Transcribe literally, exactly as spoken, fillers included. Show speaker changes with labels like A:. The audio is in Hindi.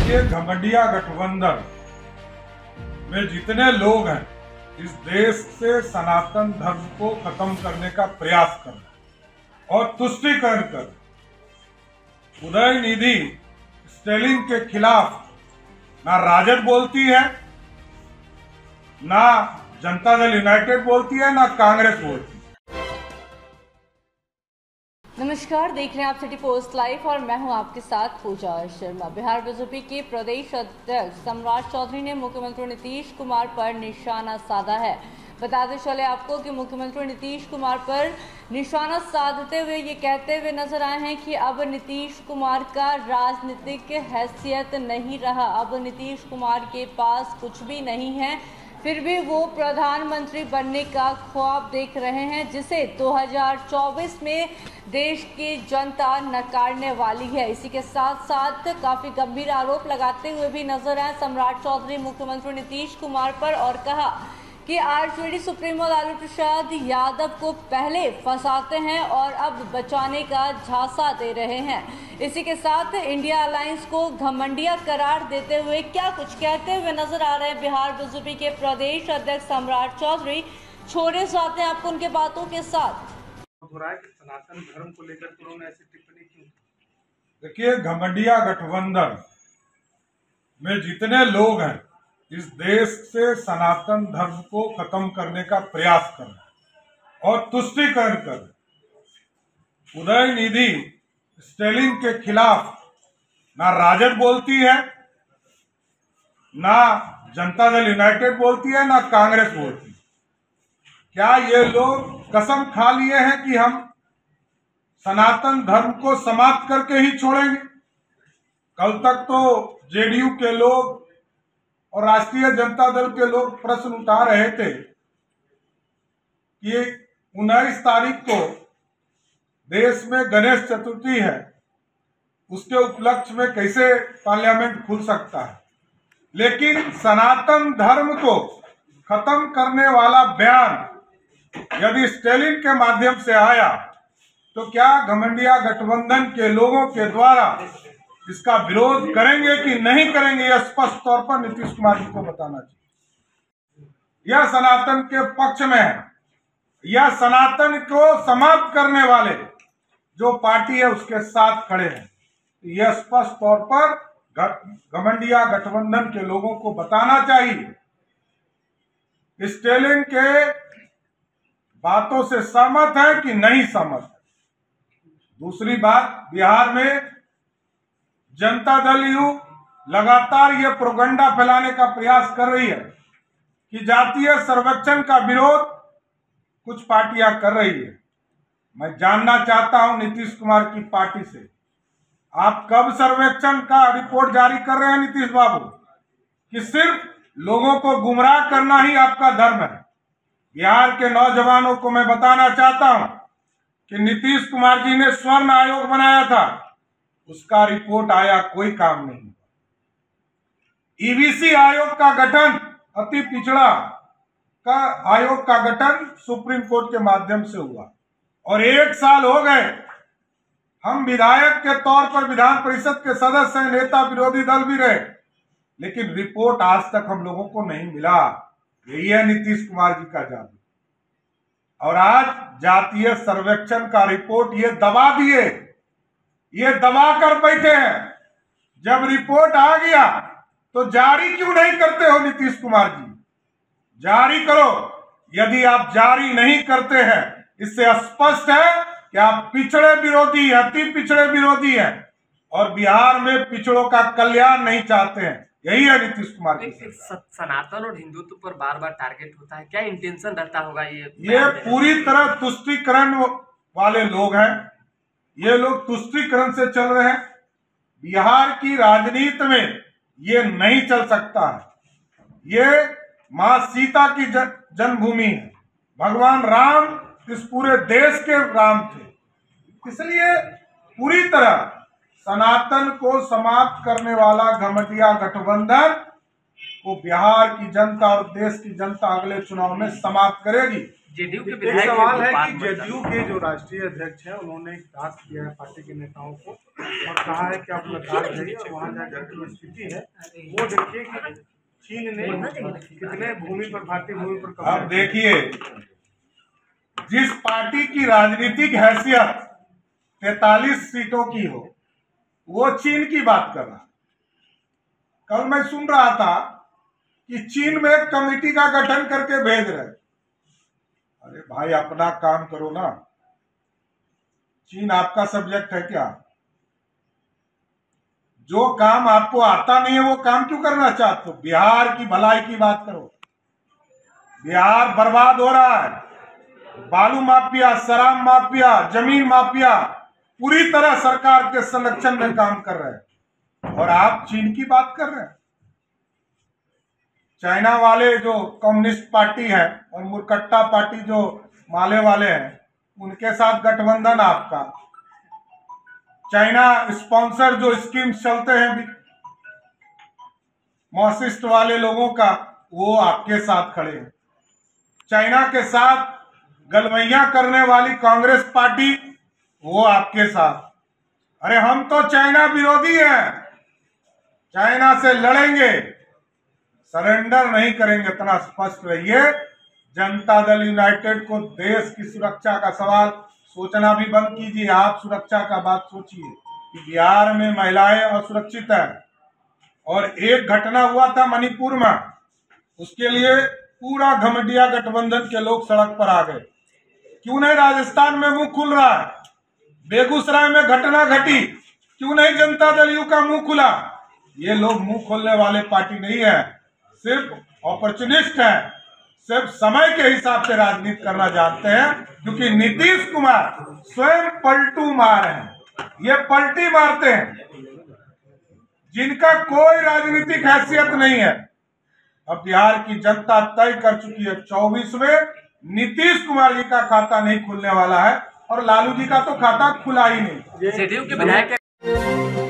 A: ये घमंडिया गठबंधन में जितने लोग हैं इस देश से सनातन धर्म को खत्म करने का प्रयास कर रहे हैं और तुष्टीकरण कर उदयनिधि स्टेलिन के खिलाफ ना राजद बोलती है, ना जनता दल यूनाइटेड बोलती है, ना कांग्रेस बोलती है।
B: नमस्कार, देख रहे हैं आप सिटी पोस्ट लाइव और मैं हूं आपके साथ पूजा शर्मा। बिहार बीजेपी के प्रदेश अध्यक्ष सम्राट चौधरी ने मुख्यमंत्री नीतीश कुमार पर निशाना साधा है। बताते चले आपको कि मुख्यमंत्री नीतीश कुमार पर निशाना साधते हुए ये कहते हुए नजर आए हैं कि अब नीतीश कुमार का राजनीतिक हैसियत नहीं रहा, अब नीतीश कुमार के पास कुछ भी नहीं है, फिर भी वो प्रधानमंत्री बनने का ख्वाब देख रहे हैं जिसे दो हज़ार चौबीस में देश की जनता नकारने वाली है। इसी के साथ साथ काफी गंभीर आरोप लगाते हुए भी नजर आए सम्राट चौधरी मुख्यमंत्री नीतीश कुमार पर और कहा कि आरजेडी सुप्रीमो लालू प्रसाद यादव को पहले फंसाते हैं और अब बचाने का झांसा दे रहे हैं। इसी के साथ इंडिया अलायंस को घमंडिया करार देते हुए क्या कुछ कहते हुए नजर आ रहे हैं बिहार बीजेपी के प्रदेश अध्यक्ष सम्राट चौधरी। छोड़े जाते हैं आपको उनके बातों के साथ।
C: हो रहा है कि सनातन धर्म को लेकर उन्होंने ऐसी टिप्पणी क्यों?
A: देखिए, घमंडिया गठबंधन में जितने लोग हैं इस देश से सनातन धर्म को खत्म करने का प्रयास कर रहे हैं और तुष्टीकरण कर उदयनिधि स्टेलिन के खिलाफ ना राजद बोलती है, ना जनता दल यूनाइटेड बोलती है, ना कांग्रेस बोलती है। क्या ये लोग कसम खा लिए हैं कि हम सनातन धर्म को समाप्त करके ही छोड़ेंगे? कल तक तो जेडीयू के लोग और राष्ट्रीय जनता दल के लोग प्रश्न उठा रहे थे कि उन्नीस तारीख को देश में गणेश चतुर्थी है, उसके उपलक्ष्य में कैसे पार्लियामेंट खुल सकता है। लेकिन सनातन धर्म को खत्म करने वाला बयान यदि स्टेलिन के माध्यम से आया तो क्या घमंडिया गठबंधन के लोगों के द्वारा इसका विरोध करेंगे कि नहीं करेंगे, यह स्पष्ट तौर पर नीतीश कुमार जी को बताना चाहिए। यह सनातन के पक्ष में है, यह सनातन को समाप्त करने वाले जो पार्टी है उसके साथ खड़े हैं। यह स्पष्ट तौर पर घमंडिया गठबंधन के लोगों को बताना चाहिए स्टेलिन के बातों से सहमत है कि नहीं सहमत है। दूसरी बात, बिहार में जनता दल यू लगातार ये प्रोपेगेंडा फैलाने का प्रयास कर रही है कि जातीय सर्वेक्षण का विरोध कुछ पार्टियां कर रही है। मैं जानना चाहता हूं नीतीश कुमार की पार्टी से, आप कब सर्वेक्षण का रिपोर्ट जारी कर रहे हैं नीतीश बाबू? कि सिर्फ लोगों को गुमराह करना ही आपका धर्म है? बिहार के नौजवानों को मैं बताना चाहता हूं कि नीतीश कुमार जी ने स्वर्ण आयोग बनाया था, उसका रिपोर्ट आया, कोई काम नहीं। ईबीसी आयोग का गठन, अति पिछड़ा का आयोग का गठन सुप्रीम कोर्ट के माध्यम से हुआ और एक साल हो गए, हम विधायक के तौर पर विधान परिषद के सदस्य हैं, नेता विरोधी दल भी रहे, लेकिन रिपोर्ट आज तक हम लोगों को नहीं मिला। यही है नीतीश कुमार जी का जादू। और आज जातीय सर्वेक्षण का रिपोर्ट ये दबा दिए, ये दबा कर बैठे हैं। जब रिपोर्ट आ गया तो जारी क्यों नहीं करते हो नीतीश कुमार जी? जारी करो। यदि आप जारी नहीं करते हैं, इससे स्पष्ट है कि आप पिछड़े विरोधी, अति पिछड़े विरोधी हैं और बिहार में पिछड़ों का कल्याण नहीं चाहते हैं। यही है नीतीश कुमार की।
D: सनातन और हिंदुत्व पर बार बार टारगेट होता है, क्या इंटेंशन रहता होगा? ये
A: ये पूरी तरह तुष्टीकरण वाले लोग हैं, ये लोग तुष्टीकरण से चल रहे हैं। बिहार की राजनीति में ये नहीं चल सकता है। ये मां सीता की जन्मभूमि है, भगवान राम इस पूरे देश के राम थे, इसलिए पूरी तरह सनातन को समाप्त करने वाला घमंडिया गठबंधन को बिहार की जनता और देश की जनता अगले चुनाव में समाप्त करेगी।
D: जेडीयू के
C: एक
D: विधायक
C: सवाल है
D: गोपाल
C: कि
D: मर्दाना।
C: जेडीयू के जो राष्ट्रीय अध्यक्ष हैं उन्होंने एक टास्क किया है पार्टी के नेताओं को और कहा है कि आप लद्दाख जाइए और वहाँ जाकर जो स्थिति है वो देखिए कि चीन ने कितने भूमि पर भारतीय भूमि पर कब्जा
A: अब देखिए, जिस पार्टी की राजनीतिक हैसियत तैतालीस सीटों की हो, वो चीन की बात कर रहा। कल मैं सुन रहा था कि चीन में एक कमेटी का गठन करके भेज रहे। अरे भाई, अपना काम करो ना। चीन आपका सब्जेक्ट है क्या? जो काम आपको आता नहीं है वो काम क्यों करना चाहते हो? बिहार की भलाई की बात करो। बिहार बर्बाद हो रहा है। बालू माफिया, शराब माफिया, जमीन माफिया पूरी तरह सरकार के संरक्षण में काम कर रहे हैं और आप चीन की बात कर रहे हैं। चाइना वाले जो कम्युनिस्ट पार्टी है और मुरकट्टा पार्टी जो माले वाले हैं, उनके साथ गठबंधन आपका। चाइना स्पॉन्सर जो स्कीम चलते हैं मार्क्सिस्ट वाले लोगों का, वो आपके साथ खड़े हैं। चाइना के साथ गलवैया करने वाली कांग्रेस पार्टी, वो आपके साथ। अरे हम तो चाइना विरोधी हैं, चाइना से लड़ेंगे, सरेंडर नहीं करेंगे। इतना स्पष्ट रहिए। जनता दल यूनाइटेड को देश की सुरक्षा का सवाल सोचना भी बंद कीजिए। आप सुरक्षा का बात सोचिए कि बिहार में महिलाएं असुरक्षित है और एक घटना हुआ था मणिपुर में, उसके लिए पूरा घमंडिया गठबंधन के लोग सड़क पर आ गए। क्यों नहीं राजस्थान में मुंह खुल रहा है? बेगूसराय में घटना घटी, क्यों नहीं जनता दल यू का मुंह खुला? ये लोग मुंह खोलने वाले पार्टी नहीं है, सिर्फ अपॉर्चुनिस्ट है, सिर्फ समय के हिसाब से राजनीति करना जानते हैं। क्योंकि नीतीश कुमार स्वयं पलटू मार हैं, ये पलटी मारते हैं, जिनका कोई राजनीतिक हैसियत नहीं है। अब बिहार की जनता तय कर चुकी है, चौबीस में नीतीश कुमार जी का खाता नहीं खुलने वाला है और लालू जी का तो खाता खुला ही नहीं।
D: जेडीयू के विधायक